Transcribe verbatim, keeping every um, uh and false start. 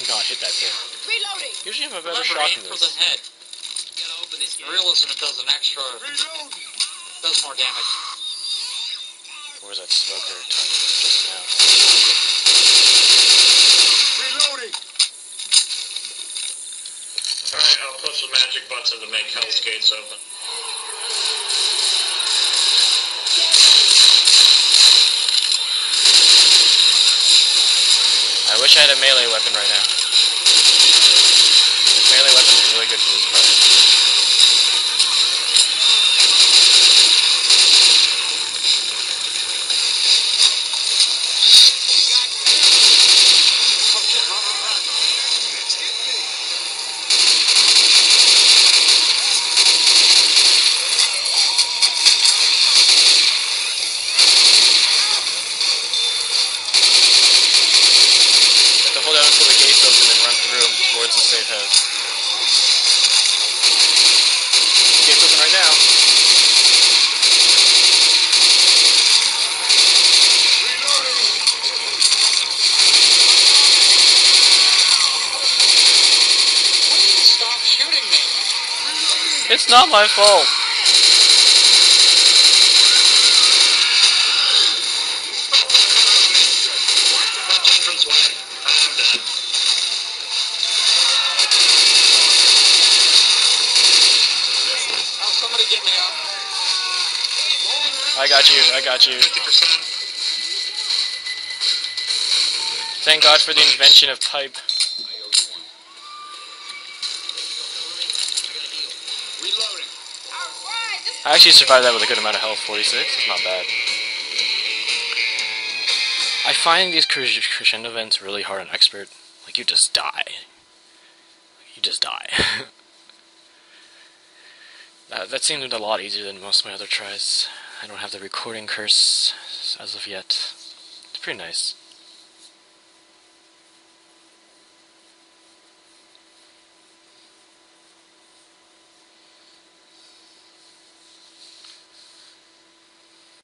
not hit that thing. Reloading. Usually I'm a better Remember, shot aim than for this. the head. You gotta open these realism, it does an extra... does more damage. Where's that smoker tongue just now? Reloading. Alright, I'll push the magic button to make Hell's Gates open. I wish I had a melee weapon right now. Melee weapons are really good for this part. Hold down until the gates open and run through them towards the safe house. The gates open right now. Please stop shooting me. It's not my fault. Get me up. I got you, I got you. fifty percent. Thank God for the invention of pipe. Reloading. I actually survived that with a good amount of health, forty-six. It's not bad. I find these crescendo events really hard on expert. Like, you just die. You just die. Uh, that seemed a lot easier than most of my other tries. I don't have the recording curse as of yet. It's pretty nice.